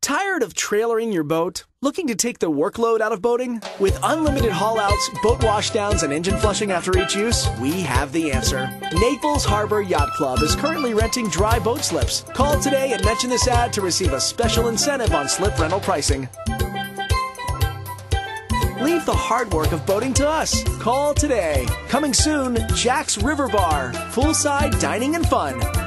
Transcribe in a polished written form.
Tired of trailering your boat? Looking to take the workload out of boating? With unlimited haul-outs, boat washdowns, and engine flushing after each use, we have the answer. Naples Harbour Yacht Club is currently renting dry boat slips. Call today and mention this ad to receive a special incentive on slip rental pricing. Leave the hard work of boating to us. Call today. Coming soon, Jack's River Bar. Poolside dining and fun.